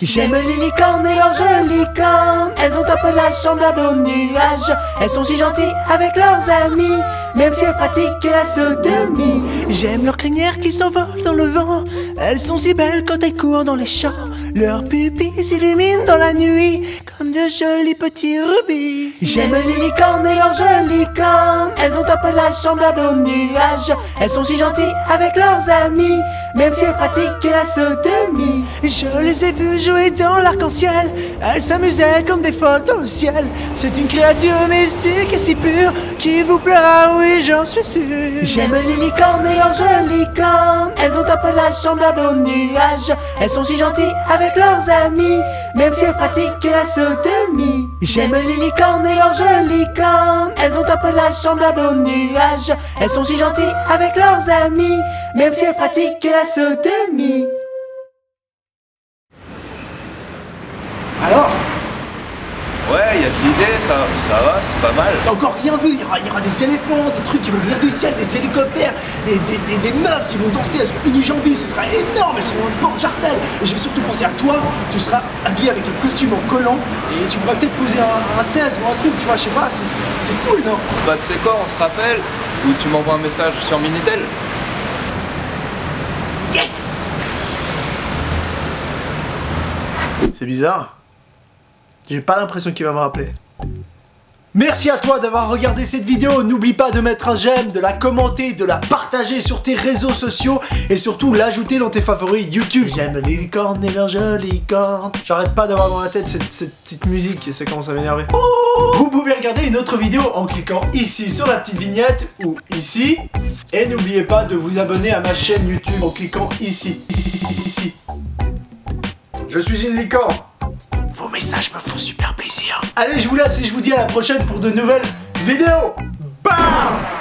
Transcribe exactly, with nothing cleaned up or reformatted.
J'aime les licornes et leurs jolies cornes. Elles ont un pelage semblable aux nuages. Elles sont si gentilles avec leurs amis, même si elles pratiquent la sodomie. J'aime leurs crinières qui s'envolent dans le vent. Elles sont si belles quand elles courent dans les champs. Leurs pupilles s'illuminent dans la nuit comme de jolis petits rubis. J'aime les licornes et leurs jolies cornes. Elles ont un pelage semblable aux nuages. Elles sont si gentilles avec leurs amis, même si elles pratiquent la sodomie. Je les ai vues jouer dans l'arc-en-ciel. Elles s'amusaient comme des folles dans le ciel. C'est une créature mystique et si pure qui vous plaira, oui j'en suis sûr. J'aime les licornes et leurs jolies cornes. Elles ont un pelage semblable aux nuages. Elles sont si gentilles avec leurs amis, même si elles pratiquent la sodomie. J'aime les licornes et leurs jolies cornes. Elles ont un pelage semblable aux nuages. Elles sont si gentilles avec leurs amis, même si elles pratiquent la sodomie. Alors? Ouais, y a de l'idée, ça, ça va, c'est pas mal. T'as encore rien vu, il y aura, il y aura des éléphants, des trucs qui vont venir du ciel, des hélicoptères, des, des, des, des meufs qui vont danser, elles sont unijambies, ce sera énorme, elles sont en porte-jartel. Et j'ai surtout pensé à toi, tu seras habillé avec un costume en collant et tu pourras peut-être poser un, un seize ou un truc, tu vois, je sais pas, c'est cool, non? Bah tu sais quoi, on se rappelle, ou tu m'envoies un message sur Minitel. Yes! C'est bizarre. J'ai pas l'impression qu'il va me rappeler. Merci à toi d'avoir regardé cette vidéo. N'oublie pas de mettre un j'aime, de la commenter, de la partager sur tes réseaux sociaux et surtout l'ajouter dans tes favoris YouTube. J'aime les licornes et leurs jolies cornes. J'arrête pas d'avoir dans la tête cette, cette petite musique et ça commence à m'énerver. Vous pouvez regarder une autre vidéo en cliquant ici sur la petite vignette ou ici. Et n'oubliez pas de vous abonner à ma chaîne YouTube en cliquant ici. Ici, ici, ici. Je suis une licorne. Vos messages me font super plaisir. Allez, je vous laisse et je vous dis à la prochaine pour de nouvelles vidéos. Bam!